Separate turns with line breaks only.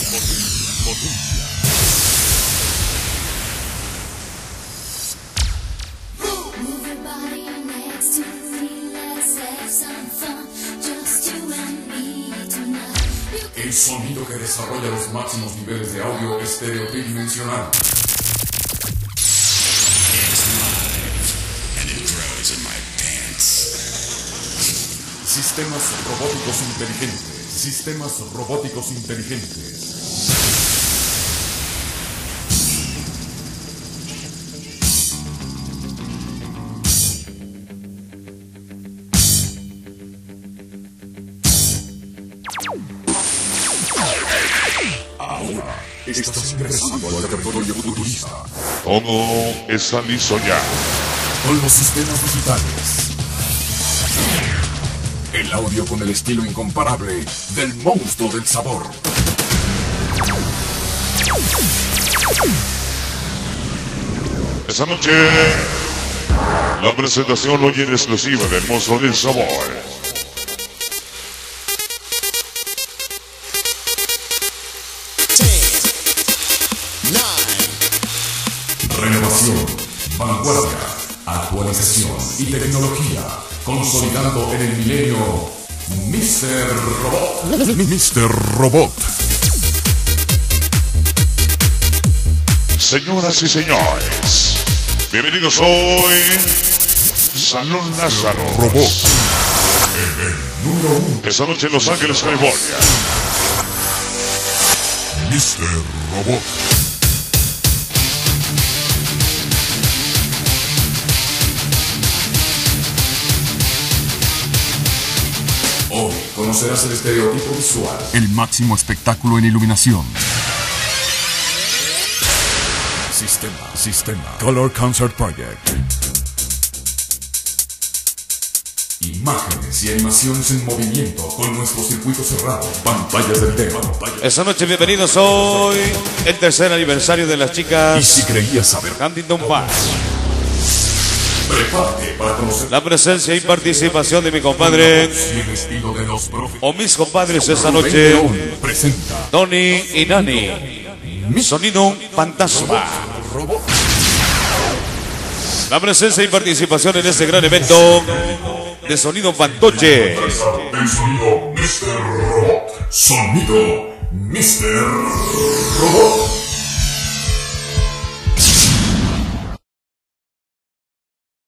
El sonido que desarrolla los máximos niveles de audio estéreo tridimensional. Sistemas robóticos inteligentes. Sistemas robóticos inteligentes. Ahora estás ingresando al territorio futurista.
Todo está listo ya.
Con los sistemas digitales. El audio con el estilo incomparable del monstruo del sabor.
Esta noche, la presentación hoy en exclusiva del monstruo del sabor.
Renovación, vanguardia, actualización y tecnología, consolidando en el milenio Mr. Robot. Mr. Robot.
Señoras y señores, bienvenidos hoy Salón Lázaro
Robot. Número 1.
Esta noche en Los Ángeles, California.
Mr. Robot. Hoy conocerás el estereotipo visual. El máximo espectáculo en iluminación. Sistema. Color Concert Project. Imágenes y animaciones en movimiento con nuestro circuito cerrado. Pantallas del tema.
Esta noche bienvenidos hoy el tercer aniversario de las chicas
Y si creías saber,
Huntington Park.
prepárate para conocer
La presencia y participación de mi compadre
y el estilo de los profes.
o mis compadres esta noche,
Presenta
Tony y Nani. Sonido Fantasma.
Robot.
La presencia y participación en este gran evento de Sonido Fantoche.
El sonido Mr. Robot. Sonido Mr. Robot.